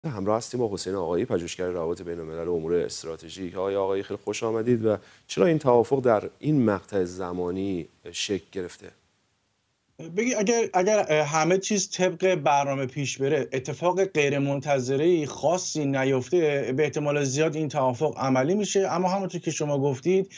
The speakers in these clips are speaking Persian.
همراه هستیم با حسین آقایی، پژوهشگر روابط بین‌الملل و امور استراتژیک. آقایی خیلی خوش آمدید. و چرا این توافق در این مقطع زمانی شکل گرفته؟ بگی اگر همه چیز طبق برنامه پیش بره، اتفاق غیرمنتظره‌ای خاصی نیفته، به احتمال زیاد این توافق عملی میشه. اما همونطور که شما گفتید،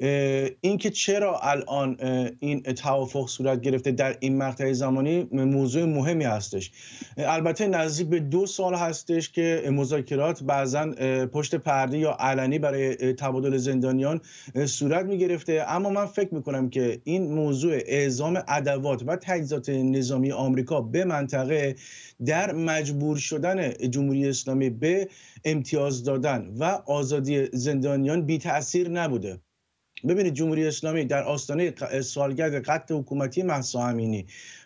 اینکه چرا الان این توافق صورت گرفته در این مقطع زمانی موضوع مهمی هستش. البته نزدیک به 2 سال هستش که مذاکرات بعضا پشت پرده یا علنی برای تبادل زندانیان صورت میگرفته. اما من فکر میکنم که این موضوع اعزام ادوات و تجهیزات نظامی آمریکا به منطقه در مجبور شدن جمهوری اسلامی به امتیاز دادن و آزادی زندانیان بی تأثیر نبوده. ببینید، جمهوری اسلامی در آستانه سالگرد قتل حکومتی مهسا امینی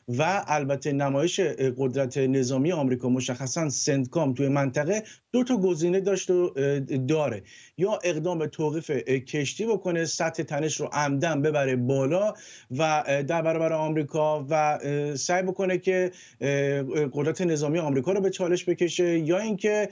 و البته نمایش قدرت نظامی آمریکا، مشخصا سنتکام توی منطقه، 2 تا گزینه داشت و داره: یا اقدام به توقیف کشتی بکنه، سطح تنش رو عمدن ببره بالا و در برابر آمریکا و سعی بکنه که قدرت نظامی آمریکا رو به چالش بکشه، یا اینکه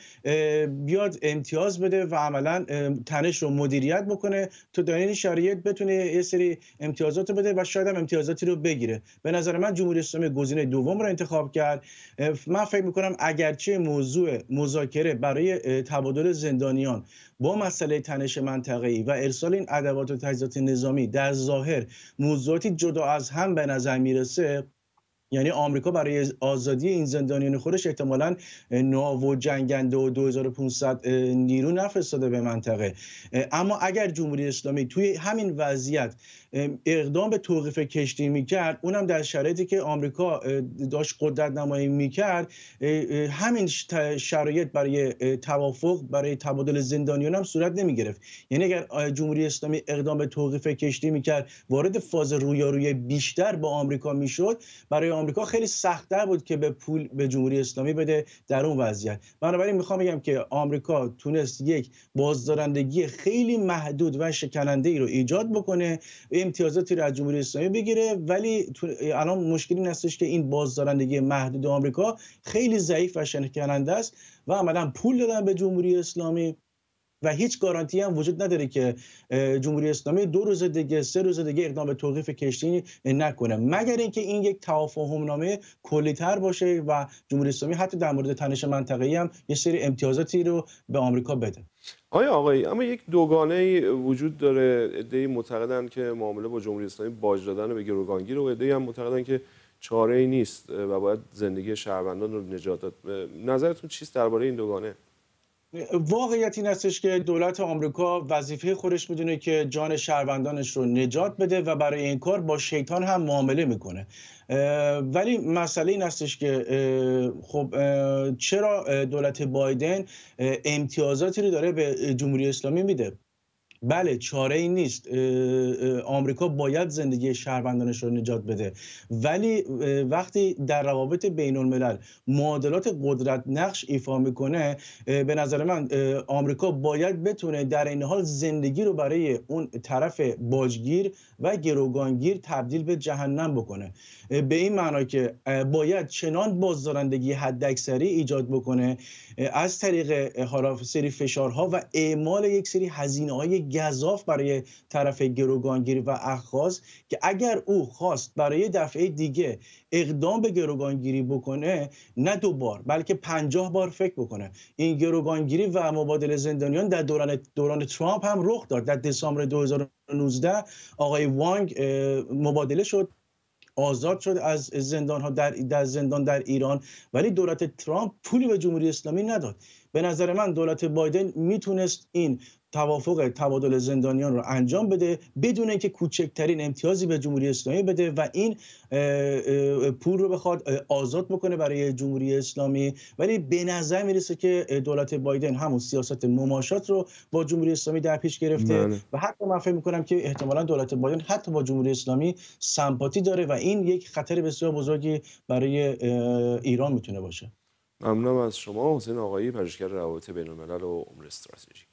بیاد امتیاز بده و عملا تنش رو مدیریت بکنه تا در این شرایط بتونه یه سری امتیازات رو بده و شاید هم امتیازاتی رو بگیره. به نظر من جمهوری اسلامی گزینه دوم رو انتخاب کرد. من فکر می‌کنم اگرچه موضوع مذاکره برای تبادل زندانیان با مسئله تنش منطقه‌ای و ارسال این ادوات و تجهیزات نظامی در ظاهر موضوعاتی جدا از هم به نظر میرسه، یعنی آمریکا برای آزادی این زندانیان خودش احتمالاً ناو و جنگنده و 2500 نیرو نفرستاده به منطقه. اما اگر جمهوری اسلامی توی همین وضعیت اقدام به توقیف کشتی میکرد، اونم در شرایطی که آمریکا داشت قدرت نمایی میکرد، همین شرایط برای توافق برای تبادل زندانیان هم صورت نمیگرفت. یعنی اگر جمهوری اسلامی اقدام به توقیف کشتی میکرد، وارد فاز رویارویی بیشتر با آمریکا میشد، برای آمریکا خیلی سخت‌تر بود که به پول به جمهوری اسلامی بده در اون وضعیت. بنابراین میخوام بگم که آمریکا تونست یک بازدارندگی خیلی محدود و شکننده ای رو ایجاد بکنه، امتیازاتی رو از جمهوری اسلامی بگیره، ولی الان مشکلی این هستش که این بازدارندگی محدود آمریکا خیلی ضعیف و شکننده است و عملاً پول دادن به جمهوری اسلامی و هیچ گارانتی هم وجود نداره که جمهوری اسلامی 2 روز دیگه 3 روز دیگه اقدام به توقیف کشتی نکنه، مگر اینکه این یک توافقنامه کلی‌تر باشه و جمهوری اسلامی حتی در مورد تنش منطقه‌ای هم یه سری امتیازاتی رو به آمریکا بده. آیا آقایی، اما یک دوگانه وجود داره. عده‌ای معتقدند که معامله با جمهوری اسلامی باج دادن به گروگانگیر و عده‌ای هم معتقدند که چاره‌ای نیست و باید زندگی شهروندان رو نجات داد. نظرتون چیست درباره این دوگانه؟ واقعیت این هستش که دولت آمریکا وظیفه خودش میدونه که جان شهروندانش رو نجات بده و برای این کار با شیطان هم معامله میکنه. ولی مسئله این هستش که خب چرا دولت بایدن امتیازاتی رو داره به جمهوری اسلامی میده؟ بله، چاره‌ای نیست. آمریکا باید زندگی شهروندانش رو نجات بده، ولی وقتی در روابط بین‌الملل معادلات قدرت نقش ایفا میکنه، به نظر من آمریکا باید بتونه در این حال زندگی رو برای اون طرف باجگیر و گروگانگیر تبدیل به جهنم بکنه. به این معنا که باید چنان بازدارندگی حداکثری ایجاد بکنه از طریق حالا سری فشارها و اعمال یک سری هزینه‌های گزاف برای طرف گروگانگیری و اخاذ، که اگر او خواست برای دفعه دیگه اقدام به گروگانگیری بکنه، نه 2 بار بلکه 50 بار فکر بکنه. این گروگانگیری و مبادله زندانیان در دوران ترامپ هم رخ داد. در دسامبر 2019 آقای وانگ مبادله شد، آزاد شد از زندان‌ها در زندان در ایران، ولی دولت ترامپ پولی به جمهوری اسلامی نداد. به نظر من دولت بایدن میتونست این توافق تبادل زندانیان رو انجام بده بدون اینکه کوچکترین امتیازی به جمهوری اسلامی بده و این پول رو بخواد آزاد بکنه برای جمهوری اسلامی. ولی به نظر میرسه که دولت بایدن همون سیاست مماشات رو با جمهوری اسلامی در پیش گرفته بله. و حتی من فکر می‌کنم که احتمالاً دولت بایدن حتی با جمهوری اسلامی سمپاتی داره و این یک خطر بسیار بزرگی برای ایران میتونه باشه. ممنونم از شما حسین آقایی، پژوهشگر روابط بین‌الملل و امور استراتژیک.